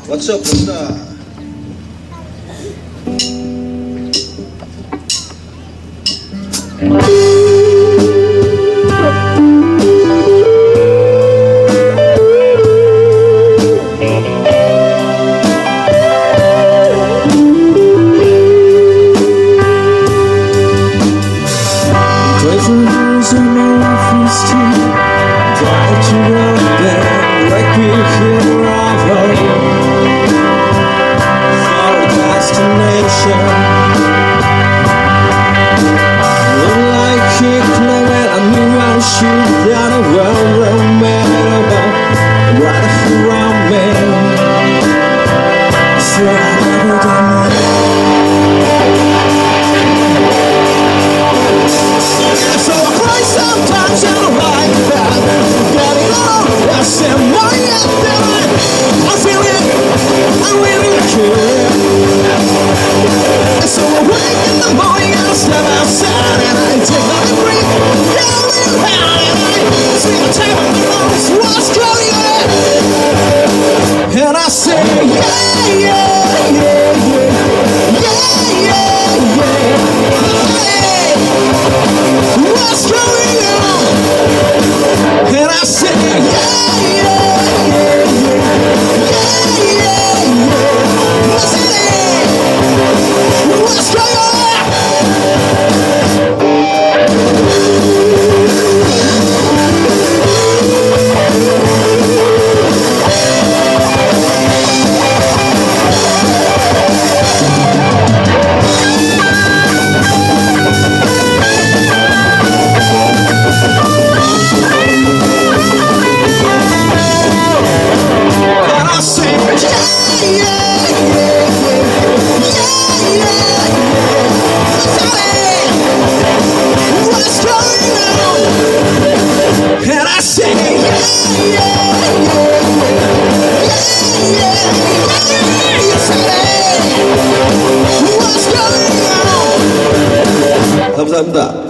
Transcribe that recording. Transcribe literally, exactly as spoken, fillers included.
What's up, what's up? Treasures in Memphis too. Try to run back like we're here Bravo for a destination. Look like a climate, I knew I should that a well remember right around me. So I never done that. Sometimes I don't like that. Got it all. I said more yet than I. I feel it. I really care. And so I wake in the morning and I step outside and I take my breath. Yeah, I live out and I see the time of the rose was going on. And I say, yeah, yeah, yeah, yeah, yeah, yeah, yeah. Hey, what's going on? And I say, yeah, yeah, yeah, yeah, yeah, yeah, yeah. Listen, what's going on? 감사합니다.